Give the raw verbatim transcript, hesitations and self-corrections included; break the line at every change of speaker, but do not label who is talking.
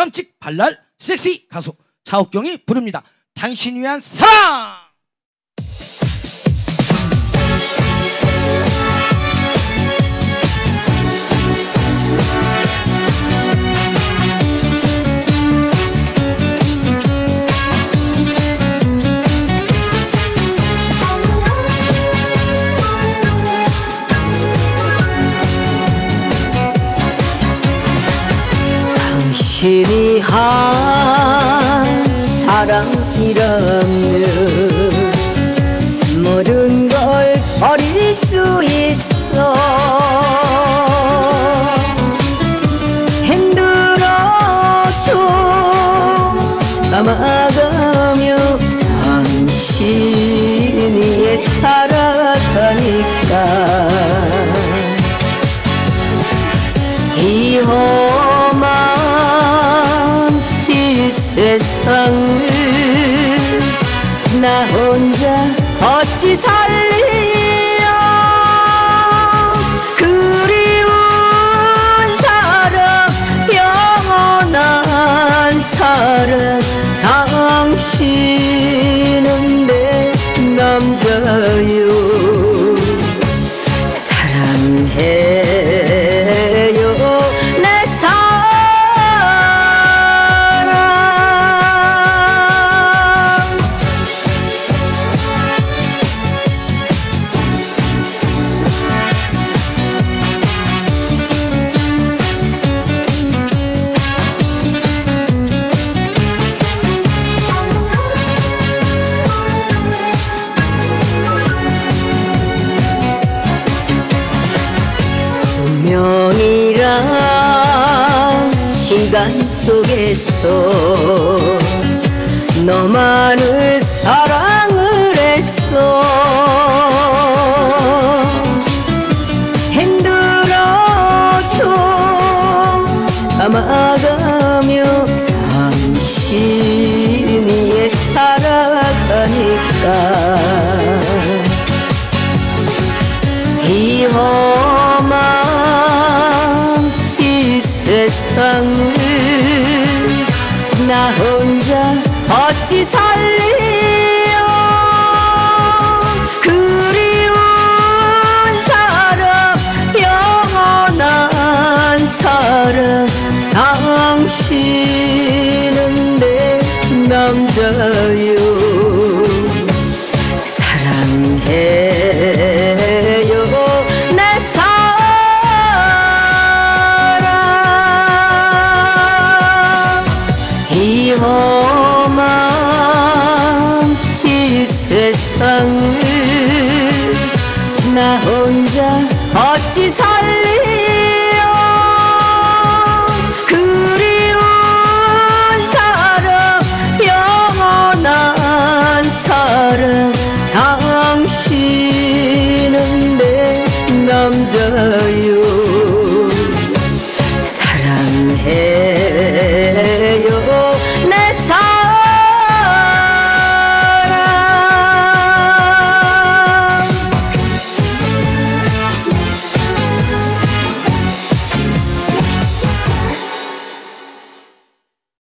깜찍 발랄 섹시 가수 차옥경이 부릅니다. 당신 위한 사랑.
당신이 한 사랑이라면 모든 걸 버릴 수 있어. 힘들어도 참아가며 당신이 살아가니까 이 험한 이 세상을 나 혼자 어찌 살리요. 그리운 사랑 영원한 사랑 당신은 내 남자요. 사랑해요 내 사랑. 운명이란 시간 속에서 너만을 사랑을 했어. 힘들어도 참아가며 당신이 살아가니까 이 험한 이 세상을 나 혼자 어찌 살리요. 그리운 사랑 영원한 사랑 당신은 내 남자요. 사랑해요 내 사랑. 이 험한 이 세상을 나 혼자 어찌 살